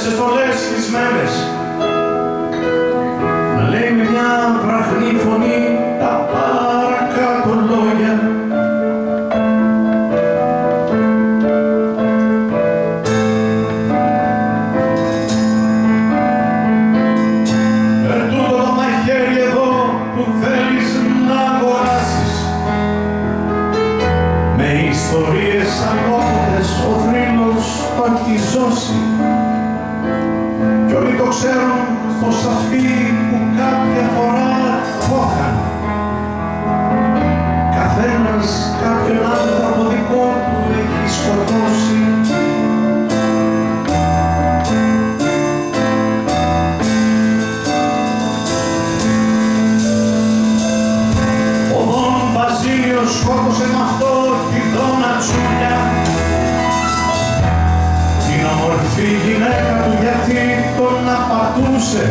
σε στολές χυσμένες, να λέει με μια βραχνή φωνή τα παρακάτω λόγια. Τούτο το μαχαίρι εδώ που θέλεις να αγοράσεις, με ιστορίες ανώτερες ο θρύλος το έχει ζώσει. Κι όλοι το ξέρουν πως αυτοί που κάποια φορά το είχαν, καθένας κάποιον άνθρωπο δικό του έχει σκοτώσει. Ο Δον Μπαζίλιος σκότωσε μ' αυτό τη Δώνα Τσούλια, την όμορφη γυναίκα του, γιατί τον απατούσε.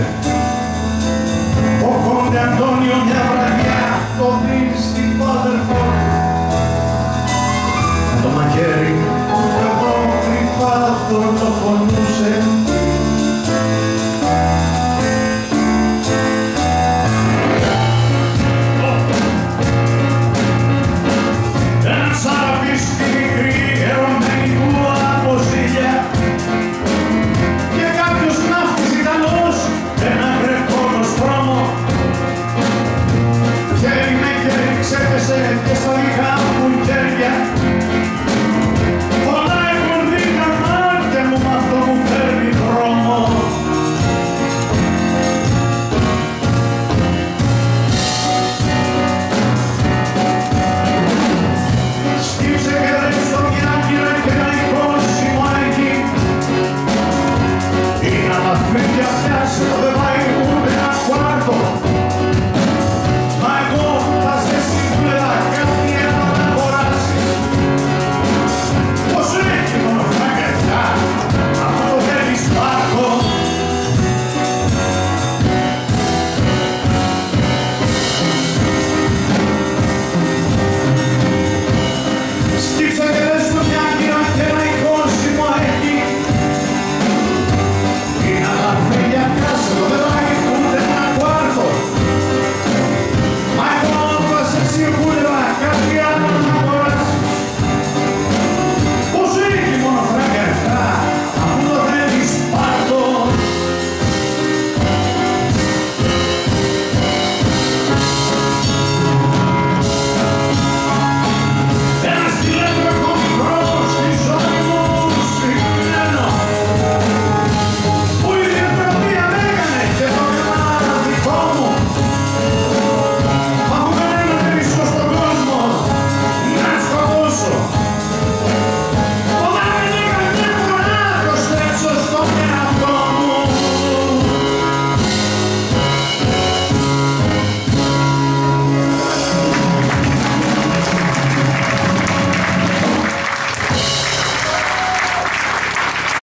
Ο Κόντε Αντώνιο μια βραδιά το δύστιχο αδερφό του, με το μαχαίρι του καβό κρυφά τον δολοφονούσε. Ένας αραπής στη μικρή ερωμένη του από ζήλια, και κάποιος ναύτης Ιταλός ένα βρεκόνο στρώμο, χέρι με χέρι ξέπεσε και στο λιγά που